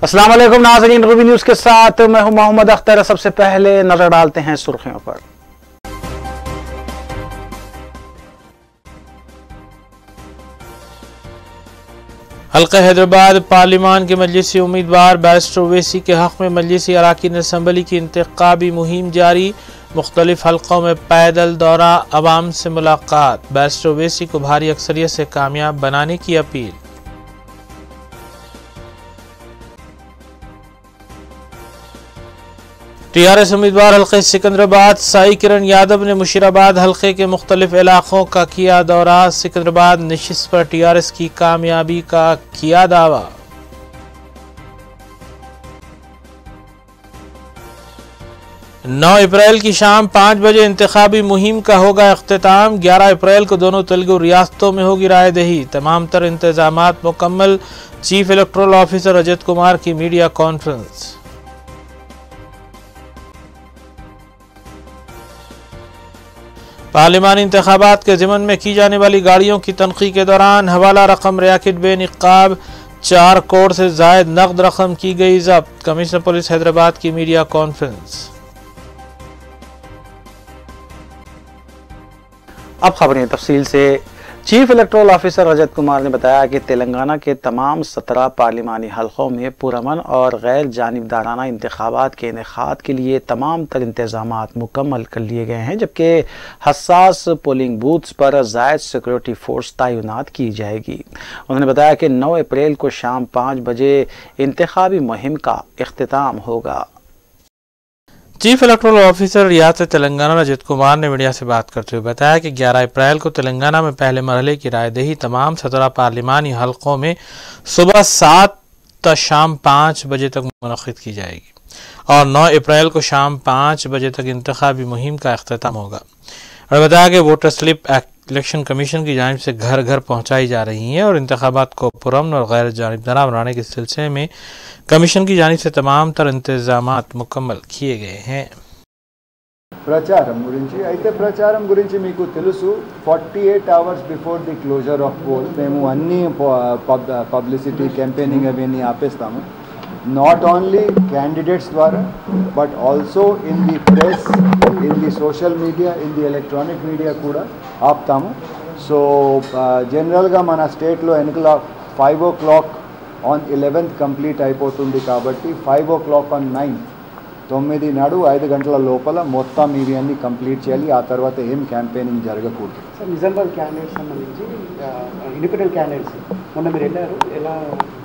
अस्सलाम वालेकुम नाज़रीन, रूबी न्यूज़ के साथ मैं हूं मोहम्मद अख्तर। सबसे पहले नजर डालते हैं सुर्खियों पर। हल्का हैदराबाद पार्लिमान के मजलिसी उम्मीदवार बैरिस्टर ओवैसी के हक़ में मजलिसी अराकीन असम्बली की इंतखाबी मुहिम जारी। मुख्तलिफ हल्कों में पैदल दौरा, अवाम से मुलाकात, बैरिस्टर ओवैसी को भारी अक्सरियत से कामयाब बनाने की अपील। टीआरएस उम्मीदवार हल्के सिकंदराबाद साई किरण यादव ने मुशीराबाद हल्के के मुख्तलिफ इलाकों का किया दौरा। सिकंदराबाद नशिस्त पर टीआरएस की कामयाबी का किया दावा। 9 अप्रैल की शाम 5 बजे इंतखाबी मुहिम का होगा अख्तिताम। 11 अप्रैल को दोनों तेलुगु रियासतों में होगी रायदही। तमाम तर इंतजामात मुकम्मल। Chief electoral officer Rajat Kumar की मीडिया कॉन्फ्रेंस। पार्लिमानी इंतखाबात के ज़िमन में की जाने वाली गाड़ियों की तनक़ी के दौरान हवाला रकम रैकेट बेनिकाब 4 करोड़ से ज़ायद नकद रकम की गई जब्त। कमिश्नर पुलिस हैदराबाद की मीडिया कॉन्फ्रेंस। अब खबरें तफसील से। Chief electoral officer Rajat Kumar ने बताया कि तेलंगाना के तमाम 17 पार्लिमानी हलकों में पुरअमन और गैर जानिबदाराना इंतखाबात के इनेकाद के लिए तमाम तर इंतजामात मुकम्मल कर लिए गए हैं, जबकि हसास पोलिंग बूथ्स पर ज़ायद सिक्योरिटी फोर्स तैनात की जाएगी। उन्होंने बताया कि 9 अप्रैल को शाम 5 बजे इंतखाबी मुहिम का इख्तिताम होगा। चीफ इलेक्टोरल ऑफिसर रियासत तेलंगाना रजत कुमार ने मीडिया से बात करते हुए बताया कि 11 अप्रैल को तेलंगाना में पहले मरहले की रायदही तमाम 17 पार्लिमानी हलकों में सुबह 7 ta शाम 5 बजे तक मुनक़्क़िद की जाएगी और 9 अप्रैल को शाम 5 बजे तक इंतखाबी मुहिम का अख्तिताम होगा। और बताया कि वोटर स्लिप इलेक्शन कमीशन की जानिब से घर घर पहुँचाई जा रही हैं और इंतखाबात को पुरअमन और गैर जानिबदारा बनाने के सिलसिले में कमीशन की जानिब से तमाम तर इंतजामात मुकम्मल किए गए हैं। ప్రచారం గురించి అయితే ప్రచారం గురించి మీకు తెలుసు 48 hours before the closure of poll మేము అన్ని పబ్లిసిటీ క్యాంపెయినింగ్ అవన్నీ ఆపేస్తాము. నాట్ ఓన్లీ క్యాండిడేట్స్ ద్వారా but also in the press, in the social media, in the electronic media కూడా ఆపుతాము. సో జనరల్గా మన స్టేట్లో ఎన్నికల 5 o'clock on 11th కంప్లీట్ అయిపోతుంది కాబట్టి 5 o'clock on 9th 9 నాడు 5 గంటల లోపల మొత్తం ఇవి అన్ని కంప్లీట్ చేయాలి. ఆ తర్వాత ఏం క్యాంపెయినింగ్ జరగకూడదు. సార్ నిజామాబాద్ క్యాండిడేట్స్ సంబంధించి ఇండిపెండెంట్ క్యాండిడేట్స్ మొన్న మీరు వెళ్ళారు, ఎలా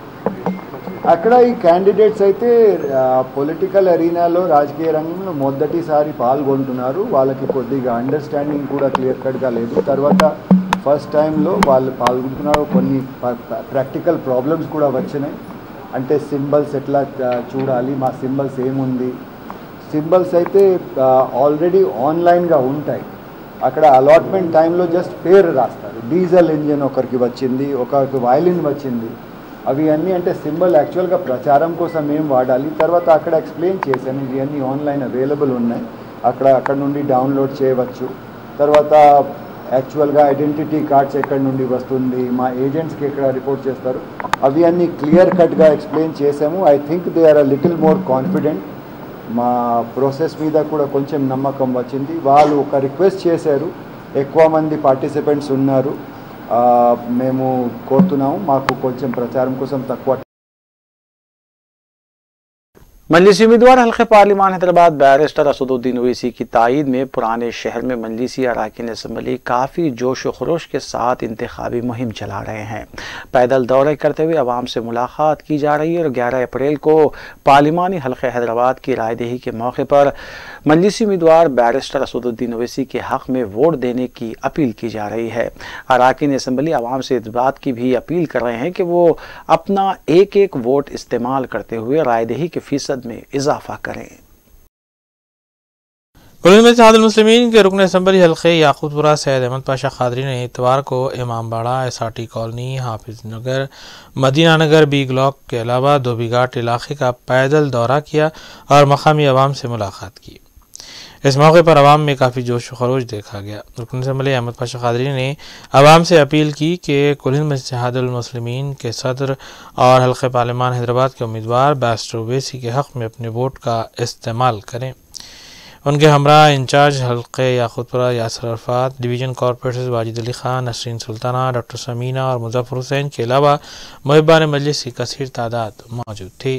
అక్కడ ఈ క్యాండిడేట్స్ అయితే పొలిటికల్ అరీనాలో రాజకీయ రంగంలో మొదటిసారి పాల్గొంటున్నారు. వాళ్ళకి కొద్దిగా అండర్స్టాండింగ్ కూడా క్లియర్ కట్గా లేదు. తర్వాత ఫస్ట్ టైంలో వాళ్ళు పాల్గొంటున్నారు. కొన్ని ప్రాక్టికల్ ప్రాబ్లమ్స్ కూడా వచ్చినాయి. అంటే సింబల్స్ ఎట్లా చూడాలి, మా సింబల్స్ ఏముంది, సింబల్స్ అయితే ఆల్రెడీ ఆన్లైన్గా ఉంటాయి. అక్కడ అలాట్మెంట్ టైంలో జస్ట్ పేరు రాస్తారు. డీజిల్ ఇంజిన్ ఒకరికి వచ్చింది, ఒకరికి వైలిన్ వచ్చింది. అవి అన్నీ అంటే సింబల్ యాక్చువల్గా ప్రచారం కోసం ఏం వాడాలి. తర్వాత అక్కడ ఎక్స్ప్లెయిన్ చేశాను. ఇవి అన్నీ ఆన్లైన్ అవైలబుల్ ఉన్నాయి. అక్కడ నుండి డౌన్లోడ్ చేయవచ్చు. తర్వాత యాక్చువల్గా ఐడెంటిటీ కార్డ్స్ ఎక్కడి నుండి వస్తుంది, మా ఏజెంట్స్కి ఎక్కడ రిపోర్ట్ చేస్తారు, అవి అన్నీ క్లియర్ కట్గా ఎక్స్ప్లెయిన్ చేసాము. I think they are a little more confident. మా ప్రాసెస్ మీద కూడా కొంచెం నమ్మకం వచ్చింది. వాళ్ళు ఒక రిక్వెస్ట్ చేశారు, ఎక్కువ మంది పార్టిసిపెంట్స్ ఉన్నారు, మేము కోరుతున్నాము మాకు కొంచెం ప్రచారం కోసం తక్కువ. मजलिसी उम्मीदवार हल्के पार्लिमान हैदराबाद बैरिस्टर असदुद्दीन ओवैसी की तायद में पुराने शहर में मजलिसी अराकीन असम्बली काफ़ी जोश व खरोश के साथ इंतखाबी मुहिम चला रहे हैं। पैदल दौरे करते हुए अवाम से मुलाकात की जा रही है और 11 अप्रैल को पार्लिमानी हल्के हैदराबाद की रायदही के मौके पर मजलिसी उम्मीदवार बैरिस्टर असदुद्दीन ओवैसी के हक़ में वोट देने की अपील की जा रही है। अराकीन असम्बली अवाम से इस बात की भी अपील कर रहे हैं कि वो अपना एक एक वोट इस्तेमाल करते हुए रायदही के फीसद में इजाफा करें। इत्तेहादुल मुस्लिमीन के रुकन असम्बली हल्के याकूतपुरा सैयद अहमद पाशा खादरी ने इतवार को Imambara, SRT colony, Hafiz Nagar, Madina Nagar B block के अलावा धोबीघाट इलाके का पैदल दौरा किया और मकामी अवाम से मुलाकात की। इस मौके पर आवाम में काफ़ी जोश व खरोश देखा गया। रुकन असम्बली अहमद पाशा कादरी ने आवाम से अपील की कि कुल हिंद मजलिस इत्तेहादुल मुस्लिमीन के सदर और हल्के पार्लिमान हैदराबाद के उम्मीदवार बैरिस्टर ओवैसी के हक़ में अपने वोट का इस्तेमाल करें। उनके हमरा इंचार्ज हल्के Yakutpura Yasar Arafat, division corporators Wajid Ali Khan, Nasreen Sultana, doctor Sameena और मुजफ्फर हुसैन के अलावा मुहिब्बान मजलिस की कसीर तादाद मौजूद थी।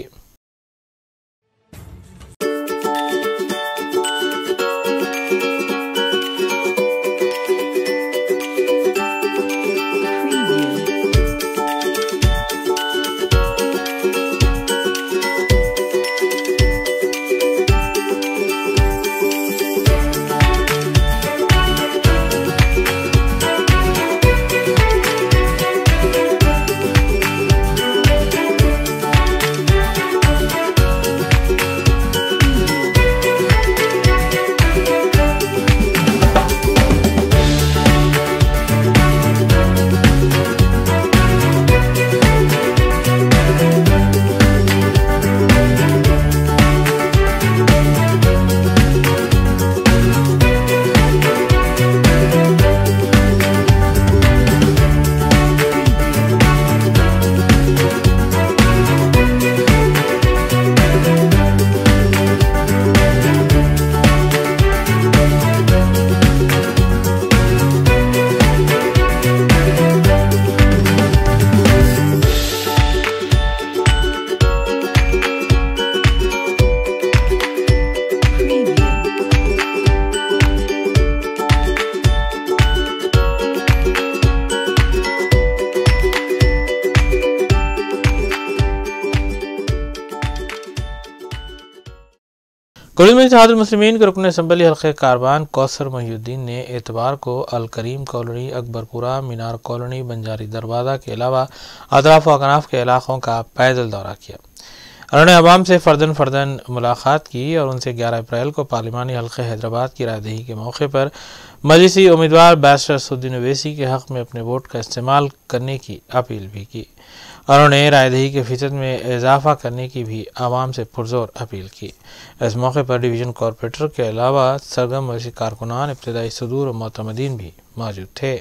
कुल हिंद मजलिस इत्तेहादुल मुस्लिमीन के रुकन असम्बली हल्के कारबान कौसर मोहिउद्दीन ने एतवार को अल करीम कॉलोनी, अकबरपुरा, मीनार कॉलोनी, बंजारी दरवाज़ा के अलावा अतराफ व अकनाफ के इलाकों का पैदल दौरा किया। उन्होंने अवाम से फ़र्दन मुलाकात की और उनसे 11 अप्रैल को पार्लिमानी हल्के हैदराबाद की रायदही के मौके पर मजलिसी उम्मीदवार बैरिस्टर असदुद्दीन ओवैसी के हक़ में अपने वोट का इस्तेमाल करने की अपील भी की। उन्होंने रायदही के फ़ीसद में इजाफा करने की भी आवाम से पुरजोर अपील की। इस मौके पर डिवीज़न कॉरपोरेटर के अलावा सरगर्म मजलिसी कारकुनान, इब्तदाई सदूर और मोतमदीन भी मौजूद थे।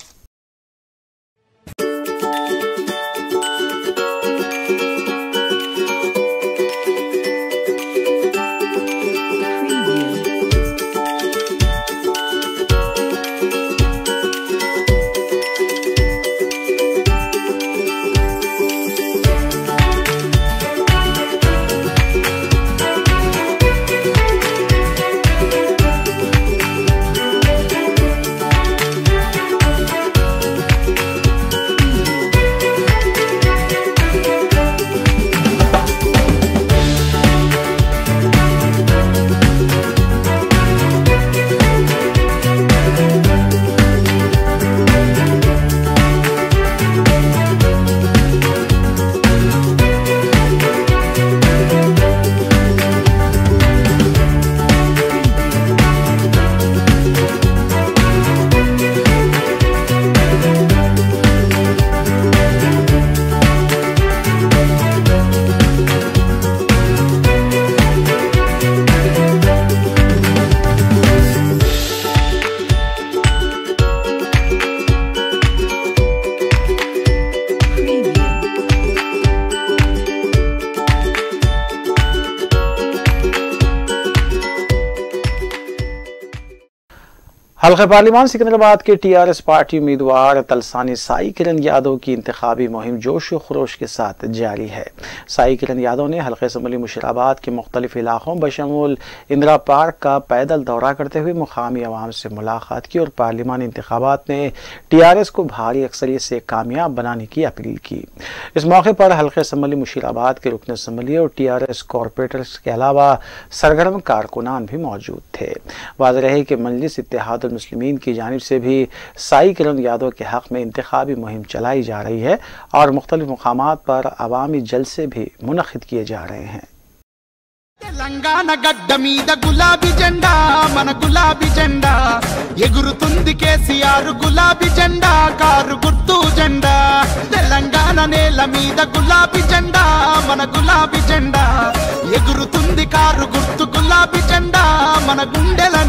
हल्का पार्लिमान सिकंदराबाद के टीआरएस पार्टी उम्मीदवार तलसानी साई किरण यादव की इंतखाबी मुहिम जोश व खरोश के साथ जारी है। साई किरण यादव ने हल्का असम्बली मुशीराबाद के मुख्तलिफ इलाकों बशमूल इंदिरा पार्क का पैदल दौरा करते हुए मुकामी अवाम से मुलाकात की और पार्लिमानी इंतखाबात में टीआरएस को भारी अक्सरियत से कामयाब बनाने की अपील की। इस मौके पर हल्का असम्बली मुशीराबाद के रुकन असम्बली और टीआरएस कॉरपोरेटर्स के अलावा सरगर्म कारकुनान भी मौजूद थे। वाज़ेह रहे कि मजलिस इत्तेहादुल मुस्लिमीन की जानिब से भी साई किरण यादव के हक़ में इंतखाबी मुहिम चलाई जा रही है और मुख्तलिफ मुकामात पर अवामी जलसे भी मुनक़िद किए जा रहे हैं। తెలంగాణ గడ్డ మీద గులాబీ జెండా మన గులాబీ జెండా ఎగురుతుంది కేసీఆర్ గులాబీ జెండా కారు గుర్తు జెండా తెలంగాణ నేల మీద గులాబీ జెండా మన గులాబీ జెండా ఎగురుతుంది కారు గుర్తు గులాబీ జెండా మన గుండెల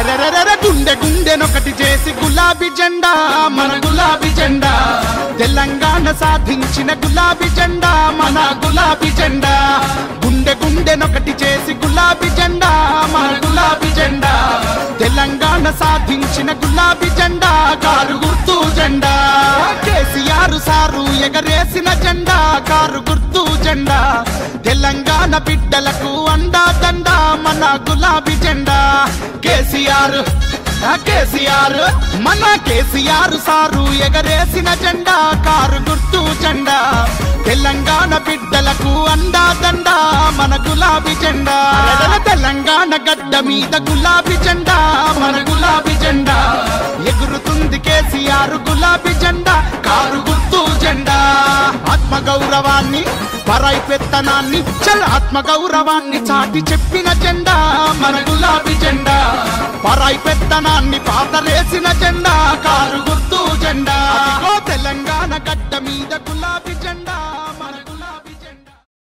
అరెరెరెరెరె గుండె గుండెనొకటి చేసి గులాబీ జెండా మన గులాబీ జెండా తెలంగాణ సాధించిన గులాబీ జెండా మన గులాబీ జెండా గుండె గుండెనొకటి చేసి గులాబీ జెండా మన గులాబీ జెండా తెలంగాణ సాధించిన గులాబీ జెండా కారు గుర్తు జెండా కేసీఆర్ సారు ఎగరేసిన జెండా కారు గుర్తు జెండా తెలంగాణ బిడ్డలకు అండా దండా మన గులాబీ జెండా కేసీఆర్ కేసీఆర్ మన కేసీఆర్ సారు ఎగరేసిన జెండా కారు గుర్తు జెండా తెలంగాణ బిడ్డలకు అండా దండా మన గులాబీ జెండా తెలంగాణ గడ్డ మీద గులాబీ జెండా మన గులాబీ జెండా ఎగురుతుంది కేసీఆర్ గులాబీ జెండా కారు గుర్తు జెండా ఆత్మగౌరవాన్ని పరాయి పెత్తనాన్ని చల్ ఆత్మగౌరవాన్ని చాటి చెప్పిన జెండా మన గులాబీ జెండా పరాయి పెత్తనాన్ని పాతరేసిన జెండా కారు గుర్తు జెండా తెలంగాణ గడ్డ మీద గులాబీ జెండా మన గులాబీ జెండా।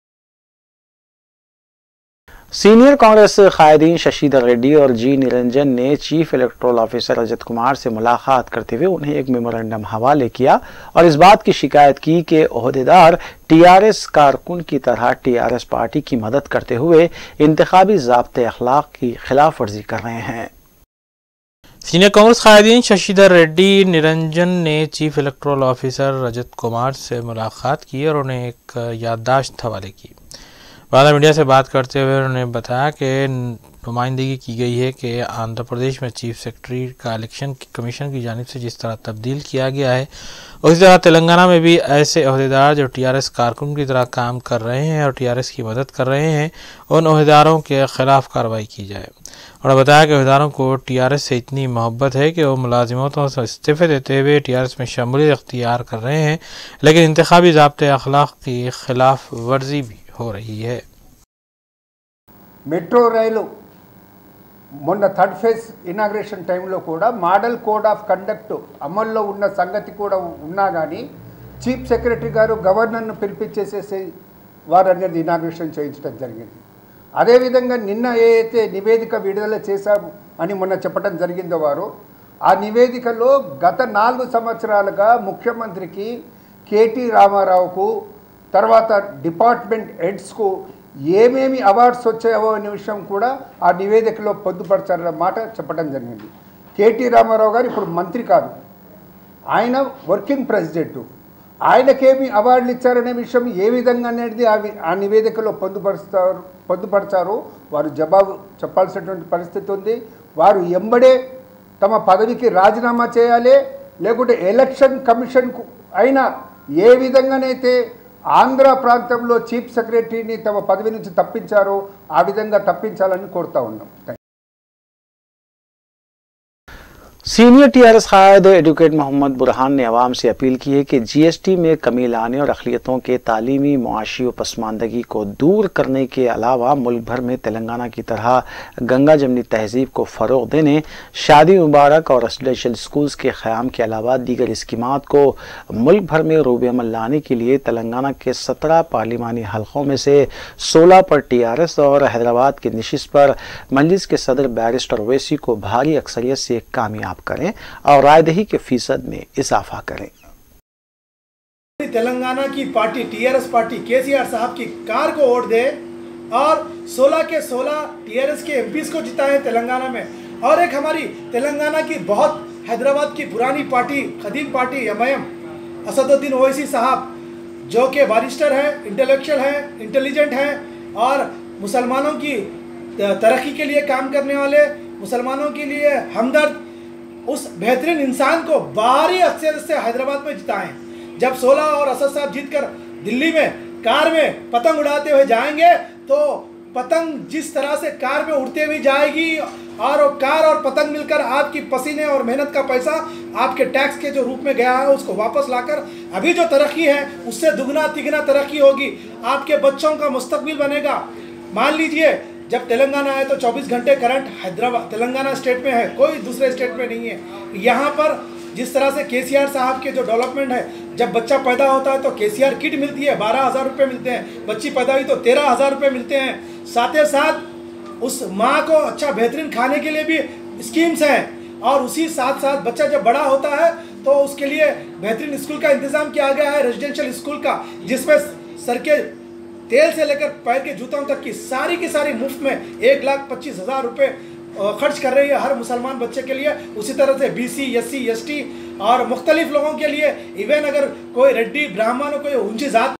सीनियर कांग्रेस कायदीन शशिधर रेड्डी और जी निरंजन ने chief electoral officer Rajat Kumar से मुलाकात करते हुए उन्हें एक मेमोरेंडम हवाले किया और इस बात की शिकायत की कि ओहदेदार टीआरएस कारकुन की तरह टीआरएस पार्टी की मदद करते हुए इंतखाबी ज़ाब्ते अखलाक की खिलाफ वर्जी कर रहे हैं। सीनियर कांग्रेस कायदीन शशिधर रेड्डी निरंजन ने chief electoral officer Rajat Kumar से मुलाकात की और उन्हें एक याददाश्त हवाले की। बाद में मीडिया से बात करते हुए उन्होंने बताया कि नुमाइंदगी की गई है कि आंध्र प्रदेश में चीफ सेक्रेटरी का इलेक्शन कमीशन की जानिब से जिस तरह तब्दील किया गया है उसी तरह तेलंगाना में भी ऐसे अहदेदार जो टीआरएस कारकुन की तरह काम कर रहे हैं और टीआरएस की मदद कर रहे हैं उन अहदेदारों के खिलाफ कार्रवाई की जाए। उन्होंने बताया कि अहदेदारों को टीआरएस से इतनी मोहब्बत है कि वो मुलाजिमतों से इस्तीफे देते हुए टीआरएस में शमूलियत अख्तियार कर रहे हैं, लेकिन इंतखाबी ज़ाब्ते अखलाक की खिलाफ वर्जी भी हो रही है। మెట్రో రైలు మొన్న థర్డ్ ఫేజ్ ఇనాగ్రేషన్ టైంలో కూడా మోడల్ కోడ్ ఆఫ్ కండక్ట్ అమల్లో ఉన్న సంగతి కూడా ఉన్నా కానీ చీఫ్ సెక్రటరీ గారు గవర్నర్ను పిలిపించేసేసి వారు అనేది ఇనాగ్రేషన్ చేయించడం జరిగింది। అదేవిధంగా నిన్న ఏదైతే నివేదిక విడుదల చేశాము అని మొన్న చెప్పడం జరిగిందో వారు ఆ నివేదికలో గత 4 సంవత్సరాలుగా ముఖ్యమంత్రికి కేటీ రామారావుకు తర్వాత డిపార్ట్మెంట్ హెడ్స్కు ఏమేమి అవార్డ్స్ వచ్చాయో అనే విషయం కూడా ఆ నివేదికలో పొందుపరచారన్న మాట చెప్పడం జరిగింది। కేటీ రామారావు గారు ఇప్పుడు మంత్రి కాదు, ఆయన వర్కింగ్ ప్రెసిడెంట్, ఆయనకేమి అవార్డులు ఇచ్చారనే విషయం ఏ విధంగా అనేది ఆ నివేదికలో పొందుపరచారు వారు జవాబు చెప్పాల్సినటువంటి పరిస్థితి ఉంది। వారు ఎంబడే తమ పదవికి రాజీనామా చేయాలి, లేకుంటే ఎలక్షన్ కమిషన్కు అయినా ఏ విధంగానైతే ఆంధ్ర ప్రాంతంలో చీఫ్ సెక్రటరీని తమ పదవి నుంచి తప్పించారో ఆ విధంగా తప్పించాలని కోరుతా ఉన్నాం। सीनियर टीआरएस कायद एडवोकेट मोहम्मद बुरहान ने अवाम से अपील की है कि जीएसटी में कमी लाने और अक़लियतों के तालीमी मुआशी व पसमानदगी को दूर करने के अलावा मुल्क भर में तेलंगाना की तरह गंगा जमनी तहजीब को फ़रोग़ देने, शादी मुबारक और रेसिडेंशियल स्कूल्स के क़याम के अलावा दीगर स्कीमात को मुल्क भर में रूब अमल लाने के लिए तेलंगाना के 17 पार्लिमानी हलक़ों में से 16 पर टीआरएस और हैदराबाद की नशिस्त पर मजलिस के सदर बैरिस्टर ओवैसी को भारी अक्सरियत से कामयाब करें और रायदही के फीसद में इजाफा करें। तेलंगाना की पार्टी टीआरएस पार्टी केसीआर साहब की कार को वोट दे और 16 के 16 टीआरएस के एमपीज को जिताएं तेलंगाना में। और एक हमारी तेलंगाना की बहुत हैदराबाद की पुरानी पार्टी कदीम पार्टी एमआईएम असदुद्दीन ओवैसी साहब जो कि बारिस्टर है, इंटेलेक्चुअल है, इंटेलिजेंट है और मुसलमानों की तरक्की के लिए काम करने वाले, मुसलमानों के लिए हमदर्द, उस बेहतरीन इंसान को भारी अक्सरियत से हैदराबाद में जिताएं। जब 16 और असद साहब जीतकर दिल्ली में कार में पतंग उड़ाते हुए जाएंगे तो पतंग जिस तरह से कार में उड़ते हुए जाएगी और कार और पतंग मिलकर आपकी पसीने और मेहनत का पैसा आपके टैक्स के जो रूप में गया है उसको वापस लाकर अभी जो तरक्की है उससे दुगना तिगना तरक्की होगी। आपके बच्चों का मुस्तकबिल बनेगा। मान लीजिए जब तेलंगाना है तो 24 घंटे करंट हैदराबाद तेलंगाना स्टेट में है, कोई दूसरे स्टेट में नहीं है। यहाँ पर जिस तरह से केसीआर साहब के जो डेवलपमेंट है, जब बच्चा पैदा होता है तो केसीआर किट मिलती है, 12,000 रुपये मिलते हैं, बच्ची पैदा हुई तो 13,000 रुपये मिलते हैं। साथ ही साथ उस माँ को अच्छा बेहतरीन खाने के लिए भी स्कीम्स हैं और उसी साथ साथ बच्चा जब बड़ा होता है तो उसके लिए बेहतरीन स्कूल का इंतजाम किया गया है, रेजिडेंशियल स्कूल का, जिसमें सर के तेल से लेकर पैर के जूतों तक की सारी मुफ्त में 1,25,000 रुपये खर्च कर रही है हर मुसलमान बच्चे के लिए। उसी तरह से BC, SC, ST और मुख्तलिफ लोगों के लिए, इवन अगर कोई रेड्डी ब्राह्मण कोई ऊंची जात।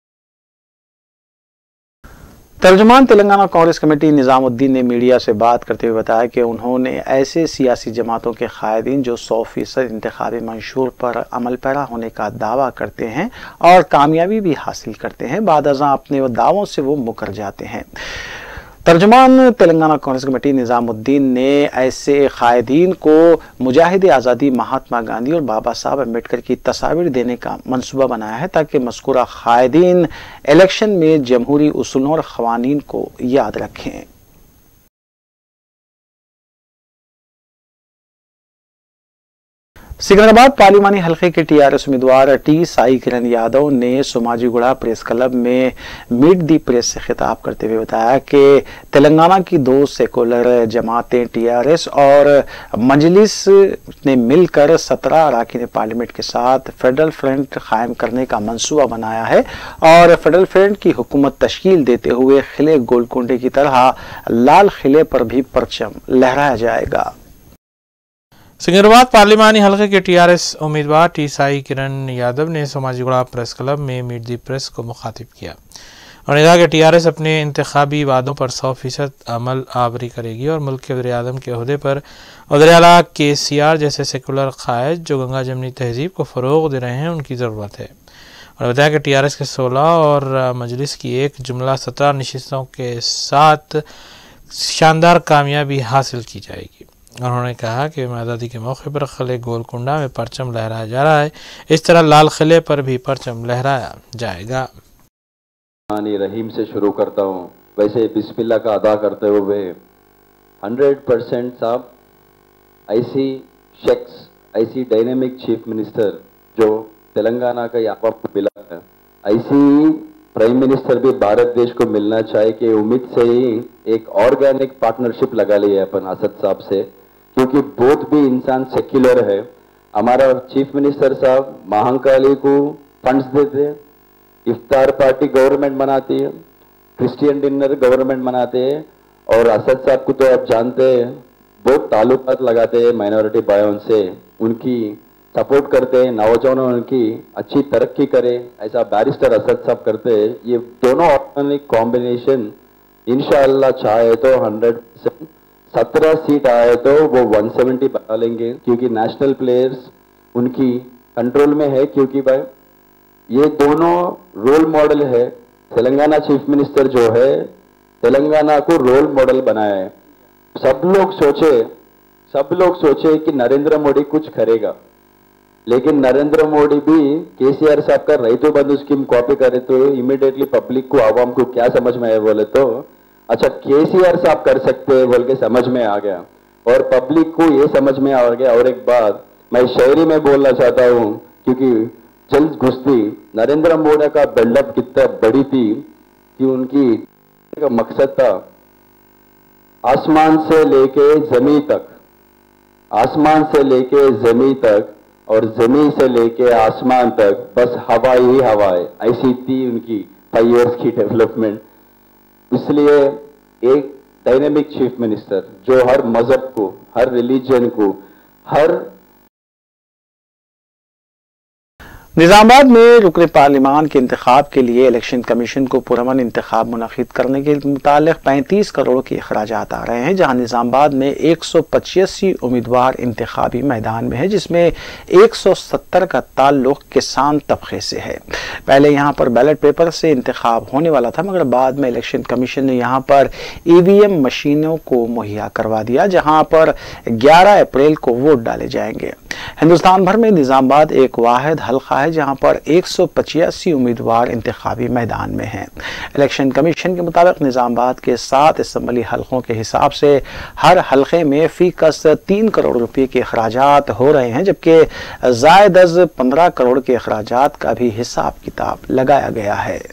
तर्जुमान तेलंगाना कांग्रेस कमेटी निजामुद्दीन ने मीडिया से बात करते हुए बताया कि उन्होंने ऐसे सियासी जमातों के कायदीन जो 100% इंतखाबी मंशूर पर अमल पैरा होने का दावा करते हैं और कामयाबी भी हासिल करते हैं, बादअज़ां अपने दावों से वो मुकर जाते हैं। तर्जुमान तेलंगाना कांग्रेस कमेटी निजामुद्दीन ने ऐसे कायदीन को मुजाहिद आज़ादी महात्मा गांधी और बाबा साहब अम्बेडकर की तस्वीर देने का मंसूबा बनाया है ताकि मज़कूरा कायदीन इलेक्शन में जमहूरी उसूलों और क़वानीन को याद रखें। सिकंदराबाद पार्लिमानी हल्के के TRS उम्मीदवार T साई किरण यादव ने सोमाजीगुड़ा प्रेस क्लब में मीट दी प्रेस से खिताब करते हुए बताया कि तेलंगाना की 2 सेकुलर जमातें TRS और मजलिस ने मिलकर 17 अरकान पार्लियामेंट के साथ फेडरल फ्रंट कायम करने का मंसूबा बनाया है और फेडरल फ्रंट की हुकूमत तश्कील देते हुए किले गोलकुंडे की तरह लाल किले पर भी परचम लहराया जाएगा। सिकंदराबाद पार्लिमानी हल्के के TRS उम्मीदवार T साई किरण यादव ने सोमाजीगुड़ा प्रेस क्लब में मीट दी प्रेस को मुखातिब किया। उन्होंने कहा कि TRS अपने इंतखाबी वादों पर 100% अमल आवरी करेगी और मुल्क के वज़ीर आज़म के ओहदे पर वज़ीर आला KCR जैसे सेकुलर कायद जो गंगा जमनी तहजीब को फ़रोग़ दे रहे हैं उनकी ज़रूरत है। उन्होंने बताया कि TRS के 16 और मजलिस की एक जुमला 17 नशिस्तों के साथ शानदार कामयाबी हासिल की जाएगी। उन्होंने कहा कि आज़ादी के मौके पर किले गोलकुंडा में परचम लहराया जा रहा है, इस तरह लाल किले पर भी परचम लहराया जाएगा। रहीम से शुरू करता हूँ। वैसे बिस्मिल्लाह का अदा करते हुए 100% साहब ऐसी शख्स, ऐसी डायनेमिक चीफ मिनिस्टर जो तेलंगाना का यहाँ को मिला है, ऐसी प्राइम मिनिस्टर भी भारत देश को मिलना चाहिए कि उम्मीद से ही एक ऑर्गेनिक पार्टनरशिप लगा ली है अपन असद साहब से, क्योंकि बहुत भी इंसान सेक्युलर है। हमारा चीफ मिनिस्टर साहब महाकाली को फंड्स देते हैं, इफ्तार पार्टी गवर्नमेंट बनाती है, क्रिश्चियन डिनर गवर्नमेंट बनाते हैं और असद साहब को तो आप जानते हैं बहुत ताल्लुकात लगाते हैं माइनॉरिटी भाइयों से, उनकी सपोर्ट करते हैं, नौजवानों उनकी अच्छी तरक्की करे, ऐसा बैरिस्टर असद साहब करते हैं। ये दोनों ऑर्गेनिक कॉम्बिनेशन इंशाअल्लाह चाहे तो 100% 17 सीट आए तो वो 170 बना लेंगे, क्योंकि नेशनल प्लेयर्स उनकी कंट्रोल में है, क्योंकि भाई ये दोनों रोल मॉडल है। तेलंगाना चीफ मिनिस्टर जो है तेलंगाना को रोल मॉडल बनाया है। सब लोग सोचे कि नरेंद्र मोदी कुछ करेगा, लेकिन नरेंद्र मोदी भी KCR साहब का रैतु बंधु स्कीम कॉपी करे तो इमीडिएटली पब्लिक को, आवाम को क्या समझ में आया बोले तो अच्छा KCR साहब कर सकते हैं बोल के समझ में आ गया और पब्लिक को ये समझ में आ गया। और एक बात मैं शायरी में बोलना चाहता हूँ, क्योंकि जल्द घुसती नरेंद्र मोदी का बिल्डअप कितना बड़ी थी कि उनकी का मकसद था आसमान से लेके जमीन तक, आसमान से लेके जमीन तक और जमीन से लेके आसमान तक बस हवा ही हवा है, ऐसी थी उनकी 5 इयर्स की डेवलपमेंट। इसलिए एक डायनेमिक चीफ मिनिस्टर जो हर मजहब को, हर रिलीजन को, हर निजामाबाद में रुकन पार्लिमान के इंतखाब के लिए इलेक्शन कमीशन को पुरअमन इंतखाब मुनक़िद करने के मुतालिक 35 करोड़ के अखराजात आ रहे हैं, जहां निजामाबाद में 185 उम्मीदवार इंतखाबी मैदान में है, जिसमें 170 का ताल्लुक किसान तबके से है। पहले यहां पर बैलेट पेपर से इंतखाब होने वाला था, मगर बाद में इलेक्शन कमीशन ने यहां पर EVM मशीनों को मुहैया करवा दिया, जहां पर 11 अप्रैल को वोट डाले जाएंगे। हिंदुस्तान भर में निजामाबाद एक वाहिद हल्का है जहां पर 185 उम्मीदवार इंतखाबी मैदान में हैं। इलेक्शन कमीशन के मुताबिक निजामाबाद के 7 असम्बली हल्कों के हिसाब से हर हल्के में फीकस 3 करोड़ रुपए के अखराजात हो रहे हैं, जबकि ज़ायद अज़ 15 करोड़ के अखराजात का भी हिसाब किताब लगाया गया है।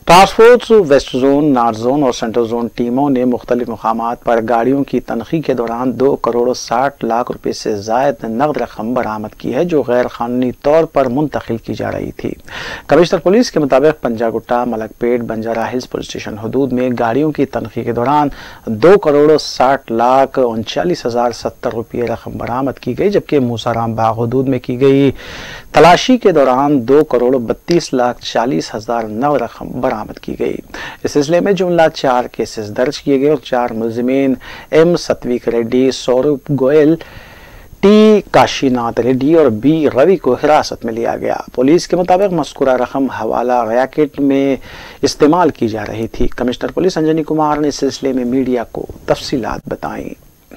Task force west zone, north zone और सेंट्रल जोन टीमों ने मुख्तलिफ मकामात पर गाड़ियों की तनखी के दौरान 2 करोड़ 60 लाख रुपए से जायद नकद रकम बरामद की है, जो गैर कानूनी तौर पर मुंतकिल की जा रही थी। कमिश्नर पुलिस के मुताबिक Panjagutta, Malakpet, Banjara Hills police station हदूद में गाड़ियों की तनखी के दौरान 2 करोड़ 60 लाख 39,070 रुपये रकम बरामद की गई, जबकि मूसाराम बाग हदूद में की गई तलाशी के दौरान 2 करोड़ 32 लाख 40,000 नकद रकम बरामद की गई। इस सिलसिले में जुमला 4 केसेस दर्ज किए गए और 4 मुलजिमीन एम सत्विक रेड्डी, सौरभ गोयल, टी काशीनाथ रेड्डी और बी रवि को हिरासत में लिया गया। पुलिस के मुताबिक मज़कूरा रकम हवाला रैकेट में इस्तेमाल की जा रही थी। कमिश्नर पुलिस अंजनी कुमार ने इस सिलसिले में मीडिया को तफसीलात बताई।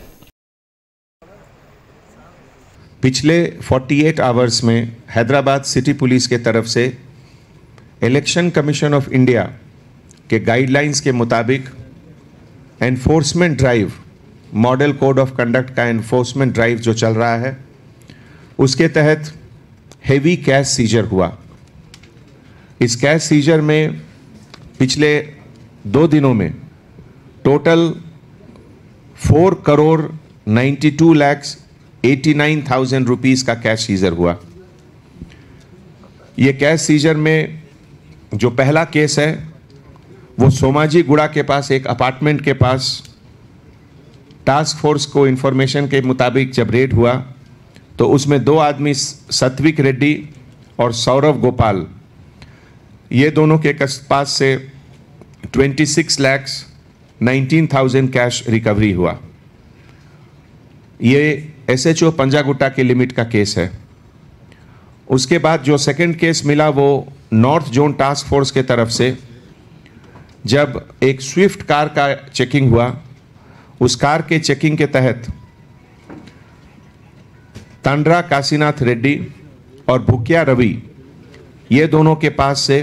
पिछले 48 आवर्स में हैदराबाद सिटी पुलिस के तरफ से इलेक्शन कमीशन ऑफ इंडिया के गाइडलाइंस के मुताबिक enforcement drive, model code of conduct का एनफोर्समेंट ड्राइव जो चल रहा है, उसके तहत हेवी कैश सीजर हुआ। इस कैश सीजर में पिछले 2 दिनों में टोटल 4 करोड़ 92 लाख 89,000 रुपीस का कैश सीजर हुआ। ये कैश सीजर में जो पहला केस है वो सोमाजी गुड़ा के पास एक अपार्टमेंट के पास टास्क फोर्स को इंफॉर्मेशन के मुताबिक जब रेड हुआ तो उसमें 2 आदमी सत्विक रेड्डी और सौरभ गोपाल, ये दोनों के पास से 26 लाख 19,000 कैश रिकवरी हुआ। ये SHO पंजागुट्टा के लिमिट का केस है। उसके बाद जो सेकंड केस मिला वो नॉर्थ जोन टास्क फोर्स के तरफ से जब एक स्विफ्ट कार का चेकिंग हुआ, उस कार के चेकिंग के तहत तांड्रा काशीनाथ रेड्डी और भुकिया रवि, ये दोनों के पास से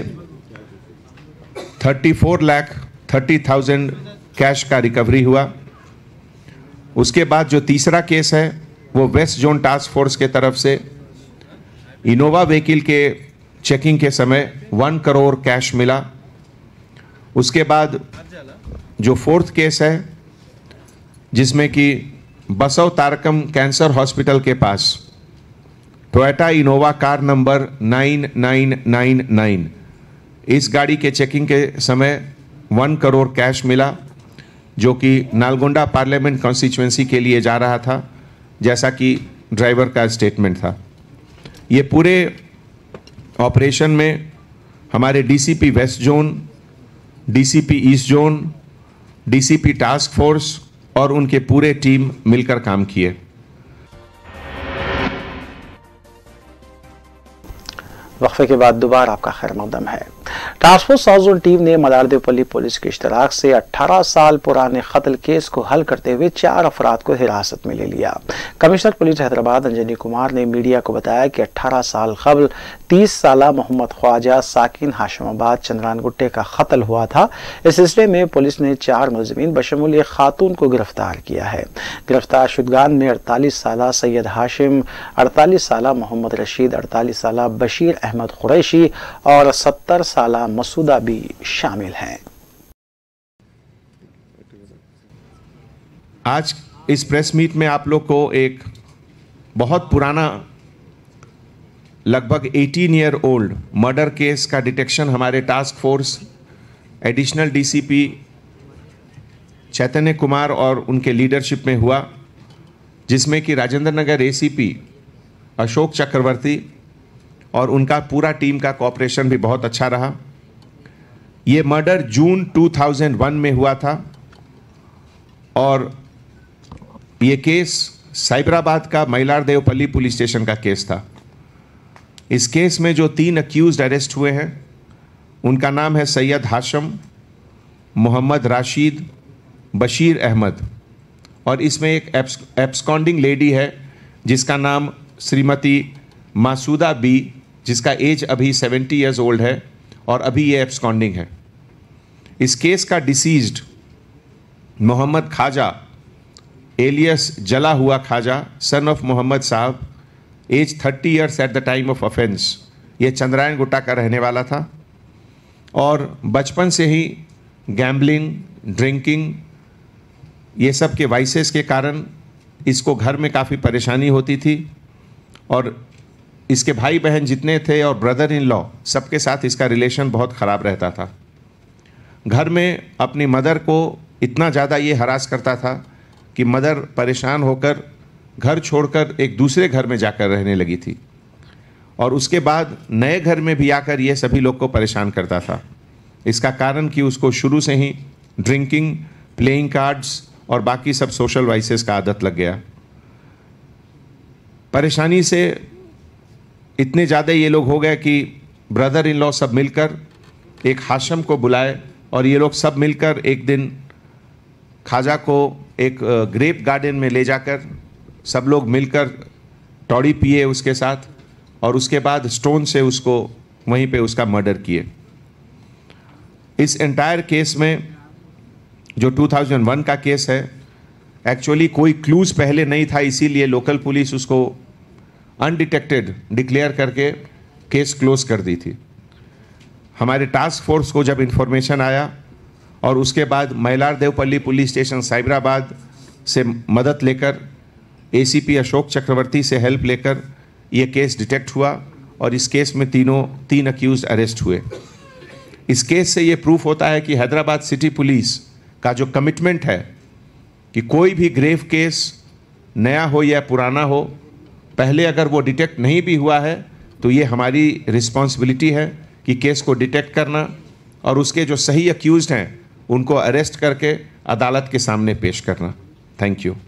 34 लाख 30,000 कैश का रिकवरी हुआ। उसके बाद जो तीसरा केस है वो वेस्ट जोन टास्क फोर्स के तरफ से इनोवा व्हीकल के चेकिंग के समय 1 करोड़ कैश मिला। उसके बाद जो 4th केस है जिसमें कि बसव तारकम कैंसर हॉस्पिटल के पास टोयोटा इनोवा कार नंबर 9999, इस गाड़ी के चेकिंग के समय 1 करोड़ कैश मिला, जो कि नालगोंडा पार्लियामेंट कॉन्स्टिट्यूएंसी के लिए जा रहा था, जैसा कि ड्राइवर का स्टेटमेंट था। ये पूरे ऑपरेशन में हमारे DCP west zone, DCP east zone, DCP task force और उनके पूरे टीम मिलकर काम किए। वक्फे के बाद दोबारा आपका खैर मकदम है। Task force south zone team ने मलारदेवपल्ली पुलिस के इश्तराक से 18 साल पुराने कत्ल केस को हल करते हुए 4 अफराद को हिरासत में ले लिया। कमिश्नर पुलिस हैदराबाद अंजनी कुमार ने मीडिया को बताया कि 18 साल कबल 30 साला मोहम्मद ख्वाजा साकिन हाशिमाबाद चंद्रान गुट्टे का कत्ल हुआ था। इस सिलसिले में पुलिस ने 4 मुलजिमीन बशमूल एक खातून को गिरफ्तार किया है। गिरफ्तार शुदगान में 48 साला सैयद हाशिम, 48 साला मोहम्मद रशीद, 48 साला बशीर अहमद कुरैशी और 70 साला मसूदा भी शामिल हैं। आज इस प्रेस मीट में आप लोग को एक बहुत पुराना लगभग 18 ईयर ओल्ड मर्डर केस का डिटेक्शन हमारे task force additional DCP Chaitanya Kumar और उनके लीडरशिप में हुआ, जिसमें कि राजेंद्र नगर ACP अशोक चक्रवर्ती और उनका पूरा टीम का कोऑपरेशन भी बहुत अच्छा रहा। ये मर्डर जून 2001 में हुआ था और ये केस साइबराबाद का मलारदेवपल्ली पुलिस स्टेशन का केस था। इस केस में जो 3 अक्यूज्ड अरेस्ट हुए हैं उनका नाम है सैयद हाशम, मोहम्मद राशिद, बशीर अहमद, और इसमें एक एब्सकॉन्डिंग लेडी है जिसका नाम श्रीमती मासूदा बी, जिसका एज अभी 70 ईयर्स ओल्ड है और अभी ये एब्सकॉन्डिंग है। इस केस का डिसीज्ड मोहम्मद खाजा एलियस जला हुआ खाजा, सन of Mohammed Sahab, age 30 years at the time of offence, ये चंद्रायन गुट्टा का रहने वाला था। और बचपन से ही गैम्बलिंग, ड्रिंकिंग, ये सब के वाइसेस के कारण इसको घर में काफ़ी परेशानी होती थी और इसके भाई बहन जितने थे और ब्रदर इन लॉ सबके साथ इसका रिलेशन बहुत ख़राब रहता था। घर में अपनी मदर को इतना ज़्यादा ये हरास करता था कि मदर परेशान होकर घर छोड़कर एक दूसरे घर में जाकर रहने लगी थी और उसके बाद नए घर में भी आकर ये सभी लोग को परेशान करता था। इसका कारण कि उसको शुरू से ही ड्रिंकिंग, प्लेइंग कार्ड्स और बाकी सब सोशल वाइसेस का आदत लग गया। परेशानी से इतने ज़्यादा ये लोग हो गए कि ब्रदर इन लॉ सब मिलकर एक हाशम को बुलाए और ये लोग सब मिलकर एक दिन ख्वाजा को एक ग्रेप गार्डन में ले जाकर सब लोग मिलकर टॉडी पिए उसके साथ और उसके बाद स्टोन से उसको वहीं पे उसका मर्डर किए। इस एंटायर केस में जो 2001 का केस है, एक्चुअली कोई क्लूज पहले नहीं था, इसीलिए लोकल पुलिस उसको अनडिटेक्टेड डिक्लेयर करके केस क्लोज कर दी थी। हमारे टास्क फोर्स को जब इन्फॉर्मेशन आया और उसके बाद मैलार देवपल्ली पुलिस स्टेशन साइबराबाद से मदद लेकर एसीपी अशोक चक्रवर्ती से हेल्प लेकर ये केस डिटेक्ट हुआ और इस केस में तीन अक्यूज अरेस्ट हुए। इस केस से ये प्रूफ होता है कि हैदराबाद सिटी पुलिस का जो कमिटमेंट है कि कोई भी ग्रेव केस नया हो या पुराना हो, पहले अगर वो डिटेक्ट नहीं भी हुआ है तो ये हमारी रिस्पॉन्सिबिलिटी है कि केस को डिटेक्ट करना और उसके जो सही अक्यूज्ड हैं उनको अरेस्ट करके अदालत के सामने पेश करना। Thank you.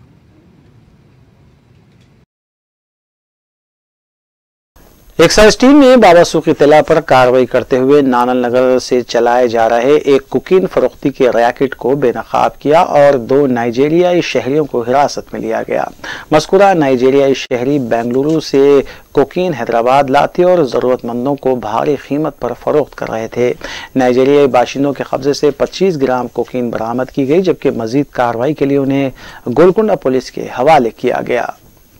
एक्साइज टीम ने बाबासू की इत्तला पर कार्रवाई करते हुए नानल नगर से चलाए जा रहे एक कोकीन फरोख्ती के रैकेट को बेनकाब किया और 2 नाइजीरियाई शहरियों को हिरासत में लिया गया। मज़कूरा नाइजीरियाई शहरी बेंगलुरु से कोकीन हैदराबाद लाते और ज़रूरतमंदों को भारी कीमत पर फरोख्त कर रहे थे। नाइजीरियाई बाशिंदों के कब्जे से 25 ग्राम कोकीन बरामद की गई, जबकि मजीद कार्रवाई के लिए उन्हें गोलकुंडा पुलिस के हवाले किया गया।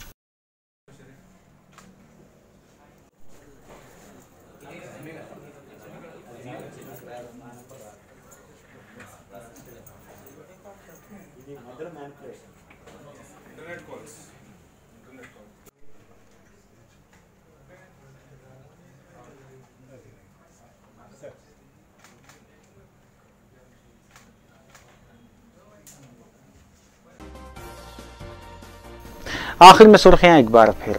आखिर में सुर्खियां एक बार फिर।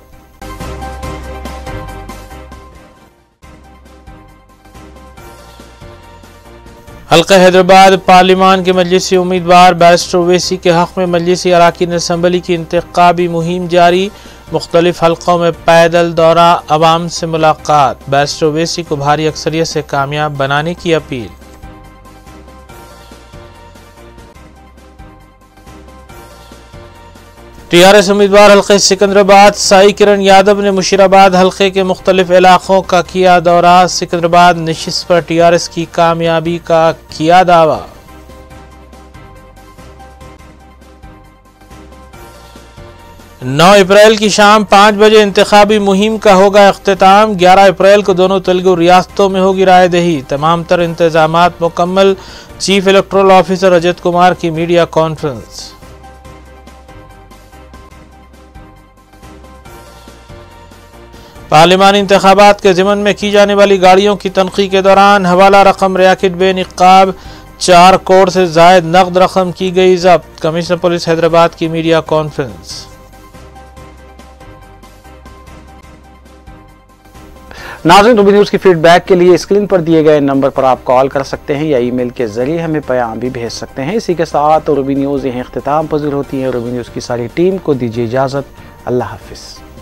हल्का हैदराबाद पार्लिमान के मजलिसी उम्मीदवार बैरिस्टर ओवैसी के हक़ में मजलिसी अराकीन असम्बली की इंतखाबी मुहिम जारी। मुख्तलिफ हल्कों में पैदल दौरा, अवाम से मुलाकात। बैरिस्टर ओवैसी को भारी अक्सरियत से कामयाब बनाने की अपील। टीआरएस उम्मीदवार हल्के सिकंदराबाद साई किरण यादव ने मुशीराबाद हल्के के मुख्तलिफ इलाकों का किया दौरा। सिकंदराबाद नशिस्त पर टीआरएस की कामयाबी का किया दावा। नौ अप्रैल की शाम 5 बजे इंतखाबी मुहिम का होगा अख्तिताम। 11 अप्रैल को दोनों तेलुगु रियासतों में होगी रायदही। तमाम तर इंतजामात मुकम्मल। Chief electoral officer Rajat Kumar की मीडिया कॉन्फ्रेंस। पार्लिमानी इंतखाबात के ज़िमन में की जाने वाली गाड़ियों की तनक़ी के दौरान हवाला रकम रैकेट बेनिकाब 4 करोड़ से ज़ायद नकद रकम की गई जब्त। कमिश्नर पुलिस हैदराबाद की मीडिया कॉन्फ्रेंस। नाज़रीन, रूबी न्यूज़ की फीडबैक के लिए स्क्रीन पर दिए गए नंबर पर आप कॉल कर सकते हैं या ईमेल के जरिए हमें पैगाम भी भेज सकते हैं। इसी के साथ रूबी न्यूज़ यहीं इख्तिताम पज़ीर होती है। रूबी न्यूज़ की सारी टीम को दीजिए इजाज़त। अल्लाह हाफिज़।